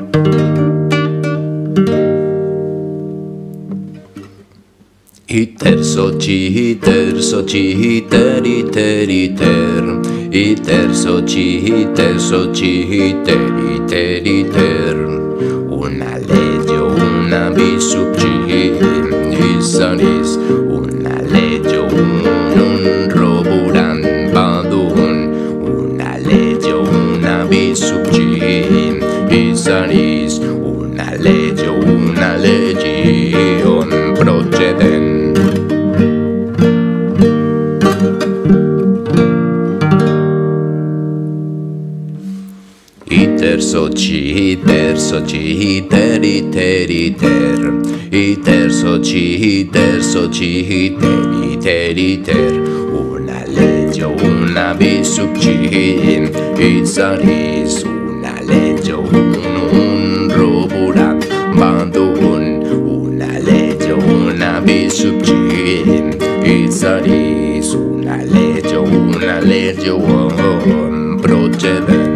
Iter soci, iter soci, iter, iter, iter. Iter soci, iter soci, iter, iter, iter. Una legge, una bisubci, isanis. Una legge, un roburan badun. Una legge, una bisubci, isanis. Una legion procedent. Iter soci, iter soci, iter, iter, iter. Iter soci, iter soci, iter, iter, iter. Una legge, una bisubci, isaris. Una legge, un roburat bandun. Una legge, una bisubci, isaris. Una legion procedent.